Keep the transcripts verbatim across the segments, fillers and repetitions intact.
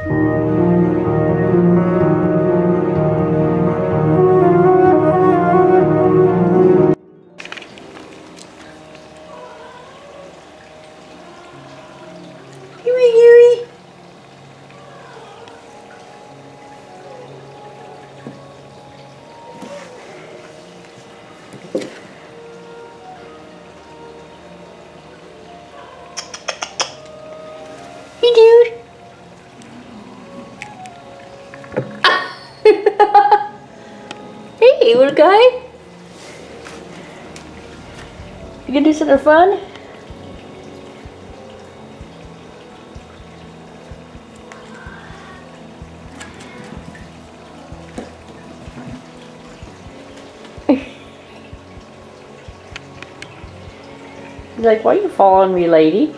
Hey, dude. Hey, little guy. You gonna do something fun? He's like, why are you following me, lady?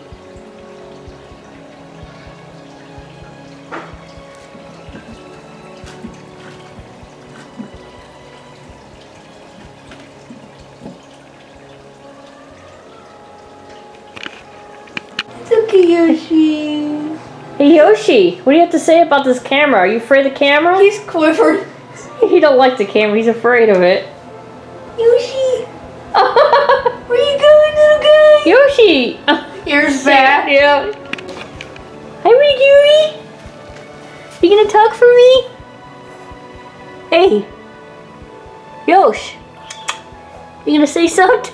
Look at Yoshi. Hey, Yoshi, what do you have to say about this camera? Are you afraid of the camera? He's quivering. He don't like the camera. He's afraid of it. Yoshi. Where you going, little guy? Yoshi. Here's back. Yeah. Hi, Riggy. You gonna talk for me? Hey. Yosh. You gonna say something?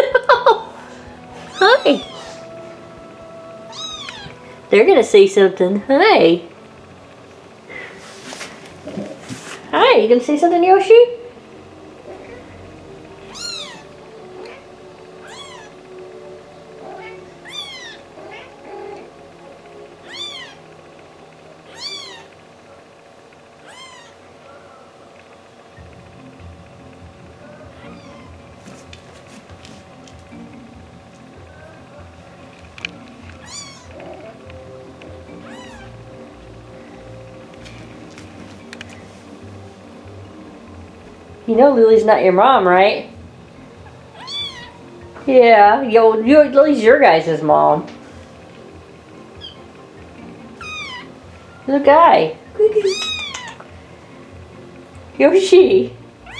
Hi. They're gonna say something. Hi. Hi, you gonna say something, Yoshi? You know Lily's not your mom, right? Yeah, yo, you, Lily's your guys' mom. Little guy. Yoshi.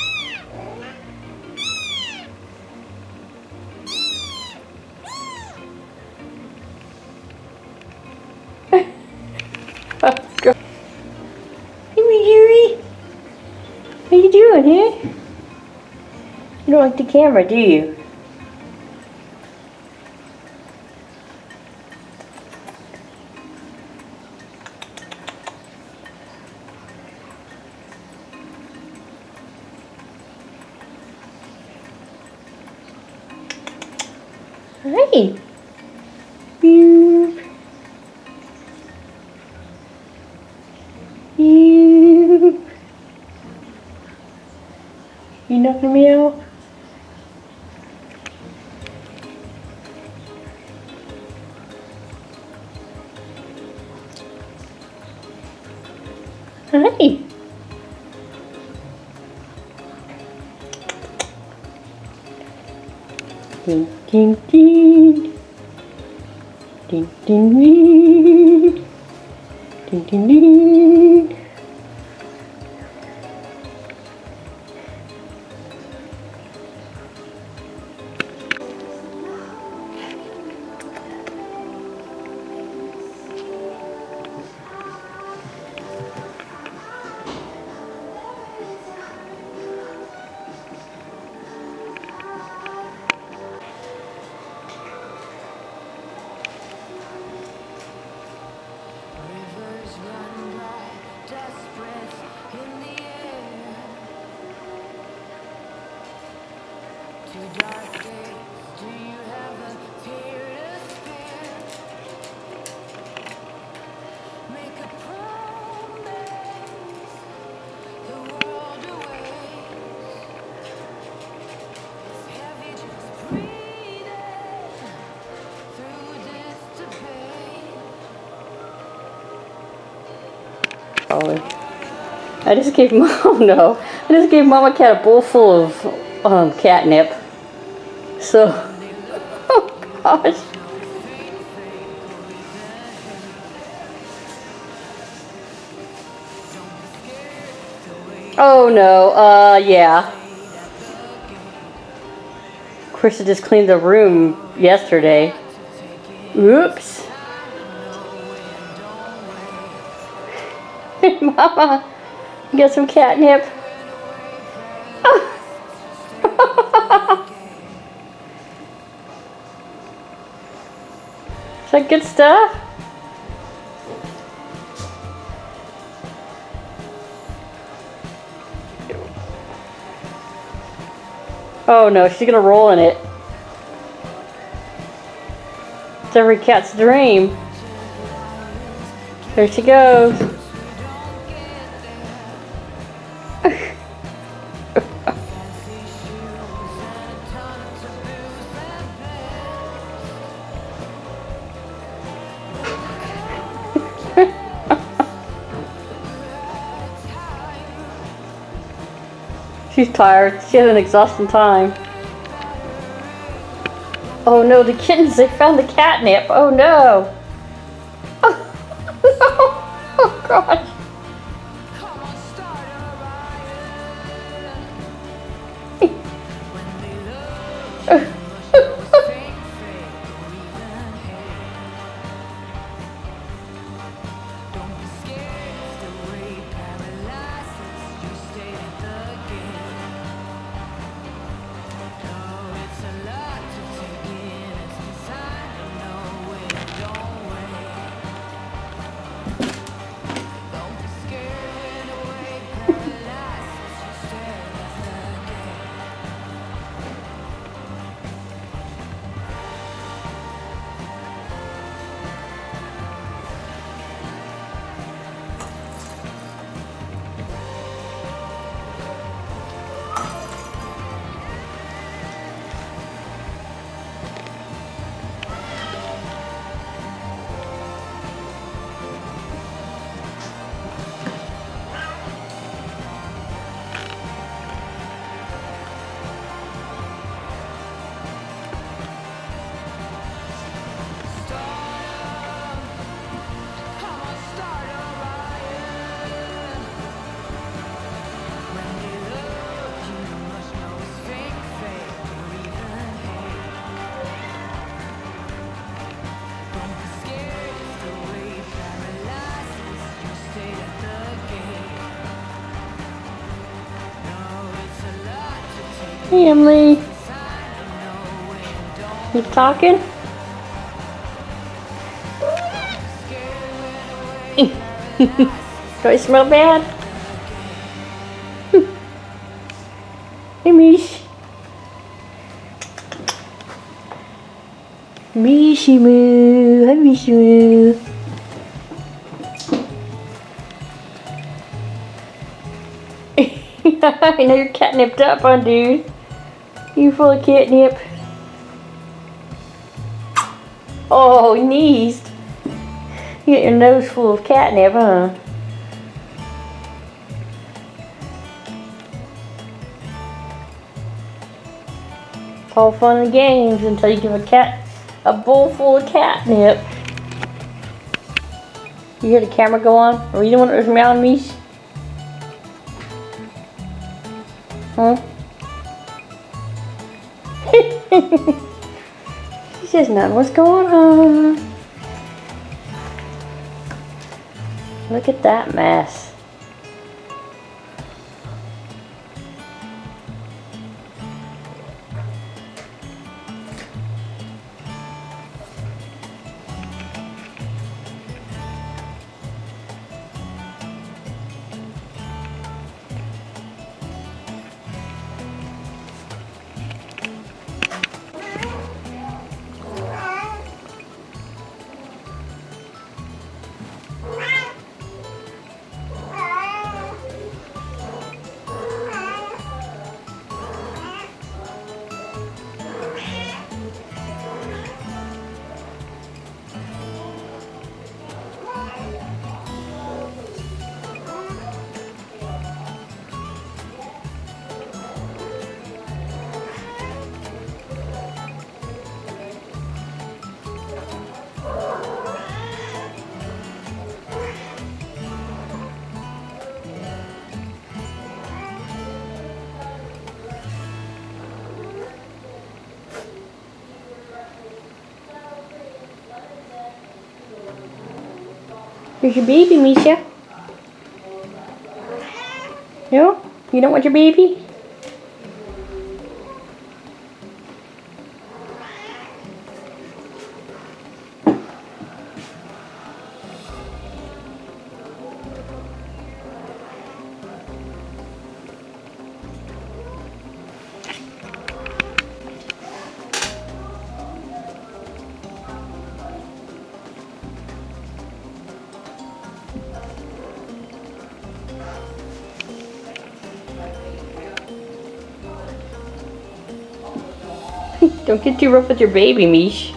What are you doing here? You don't like the camera, do you? Hi. Boop. Boop. You not gonna meow? Hi. Ding ding ding. Ding ding ding. Ding ding ding. I just gave mom oh no. I just gave Mama Cat a bowl full of um, catnip. So, oh gosh. Oh no, uh, yeah. Krista just cleaned the room yesterday. Oops. Mama, get some catnip. Is that good stuff? Oh no, she's gonna roll in it. It's every cat's dream. There she goes. She's tired. She had an exhausting time. Oh no, the kittens, they found the catnip. Oh no. Oh, no. Oh gosh. Hey, Emily. You talking? Do I smell bad? Hey, Mish. Mishy moo. Hi, Mishy moo. I know you're catnipped up, huh, dude? You full of catnip. Oh, sneezed. You got your nose full of catnip, huh? It's all fun and games until you give a cat a bowl full of catnip. You hear the camera go on? Were you the one that was meowing, Mish? Huh? She says nothing. What's going on? Look at that mess. Here's your baby, Misha. No? You don't want your baby? Don't get too rough with your baby, Mish.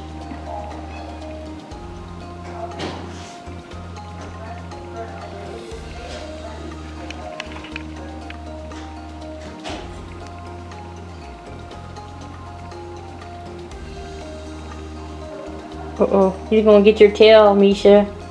Uh-oh, he's gonna get your tail, Misha.